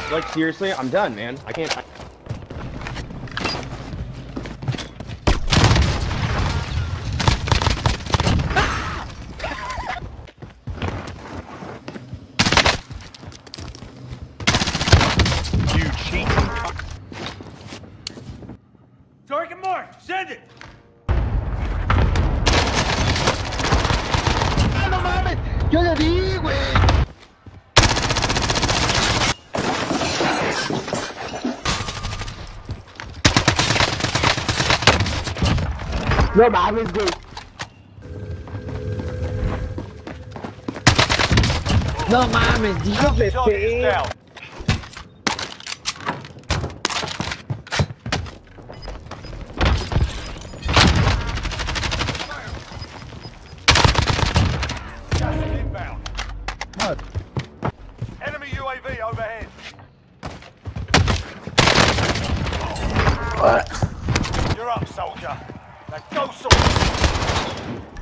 Like, seriously, I'm done, man. I can't... You cheating cunt. Target marked! Send it! ¡No mames! ¡Yo le di, güey! No mames, güey. No mames, Dios le pegué. Enemy UAV overhead. What? You're up, soldier. Now go, soldier.